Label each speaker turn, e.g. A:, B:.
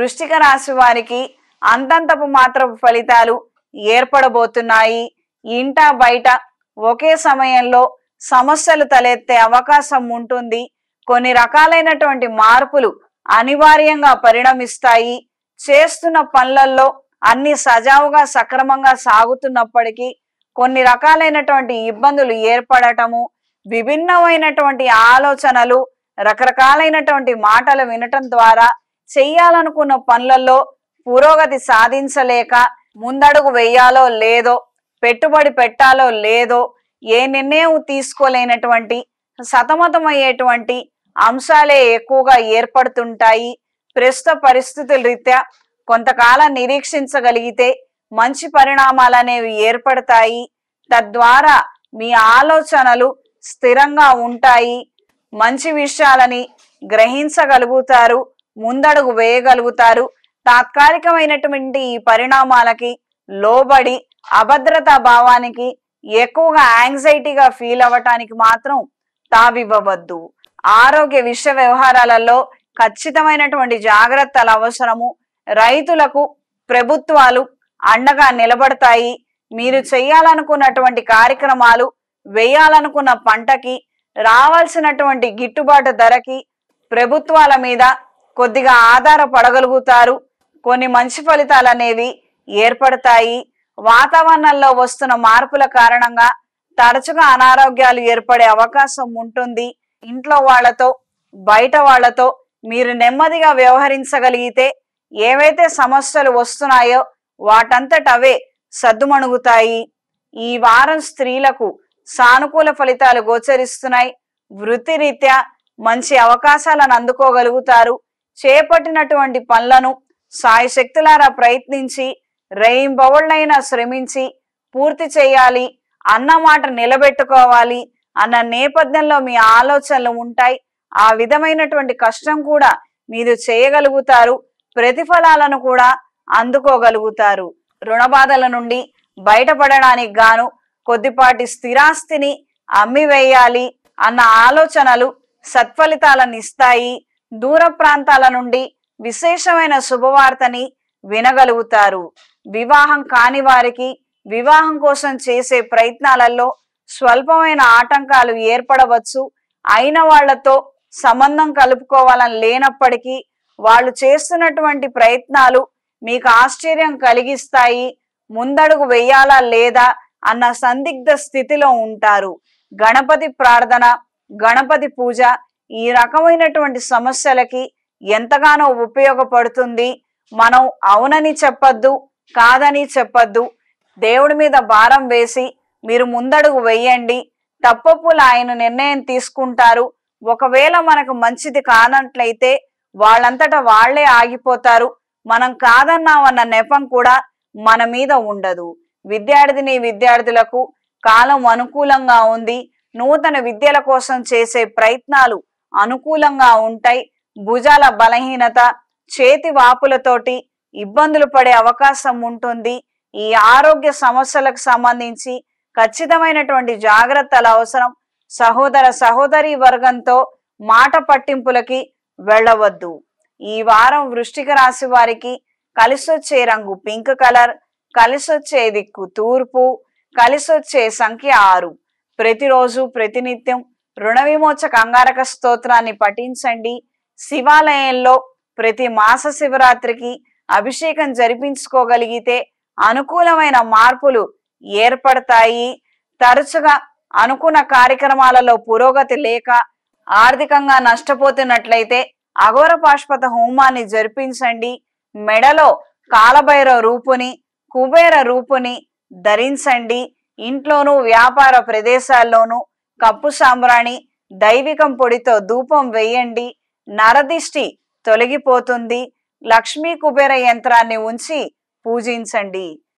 A: వృశ్చిక రాశి వారికి అంతంతపు మాత్రపు ఫలితాలు ఏర్పడబోతున్నాయి. ఇంట బయట ఒకే సమయంలో సమస్యలు తలెత్తే అవకాశం ఉంటుంది. కొన్ని రకాలైనటువంటి మార్పులు అనివార్యంగా పరిణమిస్తాయి. చేస్తున్న పనులలో అన్ని సజావుగా సక్రమంగా సాగుతున్నప్పటికీ కొన్ని రకాలైనటువంటి ఇబ్బందులు ఏర్పడటము, విభిన్నమైనటువంటి ఆలోచనలు, రకరకాలైనటువంటి మాటలు వినటం ద్వారా చెయ్యాలనుకున్న పనులలో పురోగతి సాధించలేక ముందడుగు వేయాలో లేదో, పెట్టుబడి పెట్టాలో లేదో, ఏ నిర్ణయం తీసుకోలేనటువంటి సతమతమయ్యేటువంటి అంశాలే ఎక్కువగా ఏర్పడుతుంటాయి. ప్రస్తుత పరిస్థితుల రీత్యా కొంతకాలం నిరీక్షించగలిగితే మంచి పరిణామాలు అనేవి ఏర్పడతాయి. తద్వారా మీ ఆలోచనలు స్థిరంగా ఉంటాయి. మంచి విషయాలని గ్రహించగలుగుతారు, ముందడుగు వేయగలుగుతారు. తాత్కాలికమైనటువంటి ఈ పరిణామాలకి లోబడి అభద్రతా భావానికి ఎక్కువగా యాంగ్జైటీగా ఫీల్ అవ్వటానికి మాత్రం తావివ్వవద్దు. ఆరోగ్య విషయ వ్యవహారాలలో ఖచ్చితమైనటువంటి జాగ్రత్తలు అవసరము. రైతులకు ప్రభుత్వాలు అండగా నిలబడతాయి. మీరు చేయాలనుకున్నటువంటి కార్యక్రమాలు, వేయాలనుకున్న పంటకి రావాల్సినటువంటి గిట్టుబాటు ధరకి ప్రభుత్వాల మీద కొద్దిగా ఆధారపడగలుగుతారు. కొన్ని మంచి ఫలితాలు అనేవి ఏర్పడతాయి. వాతావరణంలో వస్తున్న మార్పుల కారణంగా తరచుగా అనారోగ్యాలు ఏర్పడే అవకాశం ఉంటుంది. ఇంట్లో వాళ్లతో బయట వాళ్లతో మీరు నెమ్మదిగా వ్యవహరించగలిగితే ఏవైతే సమస్యలు వస్తున్నాయో వాటంతట అవే సద్దుమణుగుతాయి. ఈ వారం స్త్రీలకు సానుకూల ఫలితాలు గోచరిస్తున్నాయి. వృత్తిరీత్యా మంచి అవకాశాలను అందుకోగలుగుతారు. చేపట్టినటువంటి పనులను సాయశక్తులారా ప్రయత్నించి రేయింబవళ్లైనా శ్రమించి పూర్తి చేయాలి, అన్నమాట నిలబెట్టుకోవాలి అన్న నేపథ్యంలో మీ ఆలోచనలు ఉంటాయి. ఆ విధమైనటువంటి కష్టం కూడా మీరు చేయగలుగుతారు. ప్రతిఫలాలను కూడా అందుకోగలుగుతారు. రుణ బాధల నుండి బయటపడడానికి గాను కొద్దిపాటి స్థిరాస్తిని అమ్మివేయాలి అన్న ఆలోచనలు సత్ఫలితాలను ఇస్తాయి. దూర ప్రాంతాల నుండి విశేషమైన శుభవార్తని వినగలుగుతారు. వివాహం కాని వారికి వివాహం కోసం చేసే ప్రయత్నాలలో స్వల్పమైన ఆటంకాలు ఏర్పడవచ్చు. అయిన వాళ్లతో సంబంధం కలుపుకోవాలని లేనప్పటికీ వాళ్ళు చేస్తున్నటువంటి ప్రయత్నాలు మీకు ఆశ్చర్యం కలిగిస్తాయి. ముందడుగు వేయాలా లేదా అన్న సందిగ్ధ స్థితిలో ఉంటారు. గణపతి ప్రార్థన, గణపతి పూజ ఈ రకమైనటువంటి సమస్యలకి ఎంతగానో ఉపయోగపడుతుంది. మనం అవునని చెప్పద్దు, కాదని చెప్పద్దు. దేవుడి మీద భారం వేసి మీరు ముందడుగు వేయండి. తప్పప్పులు ఆయన నిర్ణయం తీసుకుంటారు. ఒకవేళ మనకు మంచిది కానట్లయితే వాళ్ళంతటా వాళ్లే ఆగిపోతారు. మనం కాదన్నామన్న నెపం కూడా మన మీద ఉండదు. విద్యార్థులకు కాలం అనుకూలంగా ఉంది. నూతన విద్యల కోసం చేసే ప్రయత్నాలు అనుకూలంగా ఉంటాయి. భుజాల బలహీనత, చేతి వాపులతోటి ఇబ్బందులు పడే అవకాశం ఉంటుంది. ఈ ఆరోగ్య సమస్యలకు సంబంధించి ఖచ్చితమైనటువంటి జాగ్రత్తలు అవసరం. సహోదరీ వర్గంతో మాట పట్టింపులకి వెళ్ళవద్దు. ఈ వారం వృశ్చిక రాశి వారికి కలిసొచ్చే రంగు పింక్ కలర్, కలిసొచ్చే దిక్కు తూర్పు, కలిసొచ్చే సంఖ్య 6. ప్రతిరోజు ప్రతినిత్యం రుణ విమోచక అంగారక స్తోత్రాన్ని పఠించండి. శివాలయంలో ప్రతి మాస శివరాత్రికి అభిషేకం జరిపించుకోగలిగితే అనుకూలమైన మార్పులు ఏర్పడతాయి. తరచుగా అనుకున్న కార్యక్రమాలలో పురోగతి లేక ఆర్థికంగా నష్టపోతున్నట్లయితే అఘోర పాశుపత హోమాన్ని జరిపించండి. మెడలో కాలభైరవ రూపుని, కుబేర రూపుని ధరించండి. ఇంట్లోనూ వ్యాపార ప్రదేశాల్లోనూ కప్పు సాంబ్రాణి, దైవికం పొడితో ధూపం వేయండి. నరదిష్టి తొలగిపోతుంది. లక్ష్మీ కుబేర యంత్రాన్ని ఉంచి పూజించండి.